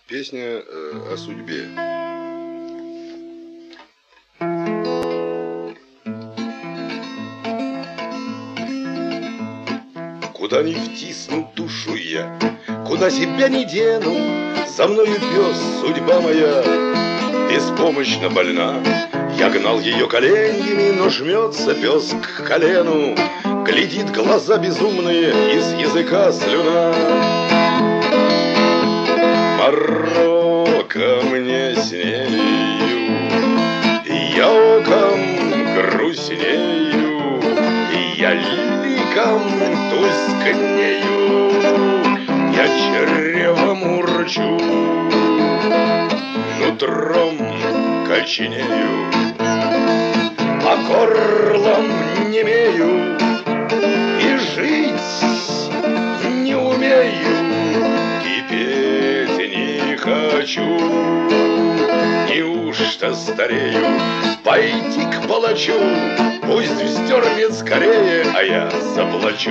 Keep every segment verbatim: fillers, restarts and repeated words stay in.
Песня э, о судьбе. Куда ни втисну душу я, куда себя не дену, за мною пес, судьба моя, беспомощно больна. Я гнал ее коленями, но жмется пес к колену, глядит глаза безумные, из языка слюна. Морока мне с нею, я оком грустнею, я ликом тускнею, я чревом урчу, нутром коченею, а горлом немею и жить не умею, кипеть не хочу. Неужто старею? Пойти к палачу, пусть вздернет скорее, а я заплачу.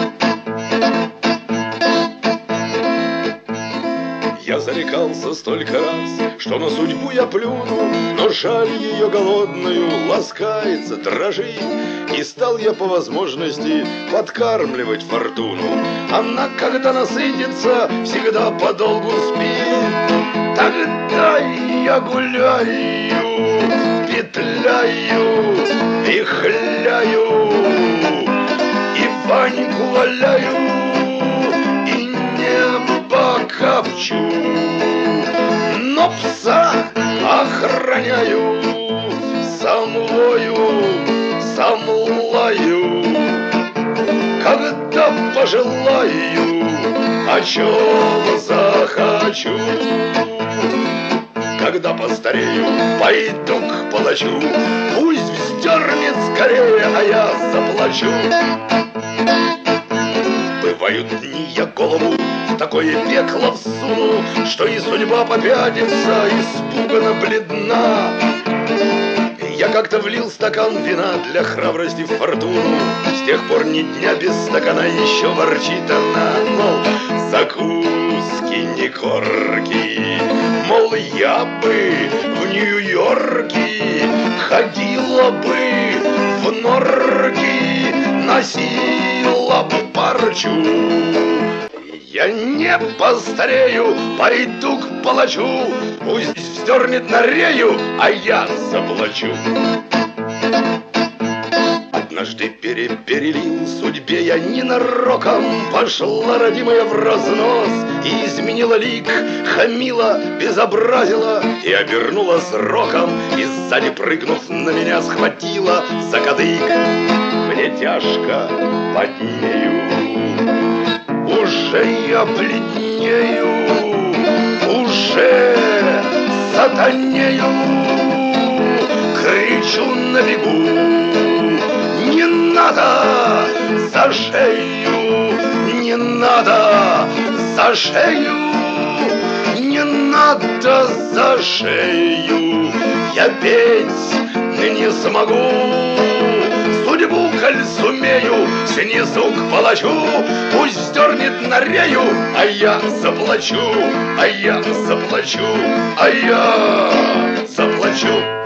Я зарекался столько раз, что на судьбу я плюну, но жаль ее голодную, ласкается, дрожит, и стал я по возможности подкармливать фортуну. Она, когда насытится, всегда подолгу спит. Тогда я гуляю, петляю, вихляю, и Ваньку валяю, и небо копчу, но пса охраняю, сам вою, сам лаю, когда пожелаю, о чем захочу. Когда постарею, пойду к палачу, пусть вздернет скорее, а я заплачу. Бывают дни, я голову в такое пекло всуну, что и судьба попятится, испуганно бледна. Я как-то влил стакан вина для храбрости в фортуну, с тех пор ни дня без стакана еще ворчит она, мол, закуски не корки, мол, я бы в Нью-Йорке ходила бы в норки, носила бы парчу. Я не постарею, пойду к палачу, пусть вздернет на рею, а я заплачу. Однажды переперелил судьбе я ненароком, пошла родимая в разнос и изменила лик, хамила, безобразила и обернула сроком, и сзади прыгнув на меня схватила за кадык. Мне тяжко потнею, уже я бледнею, уже сатанею, кричу на бегу, не надо за шею, не надо за шею, не надо за шею, я петь не смогу. Судьбу, коль сумею, снесу к палачу, пусть вздернет на рею, а я заплачу, а я заплачу, а я заплачу.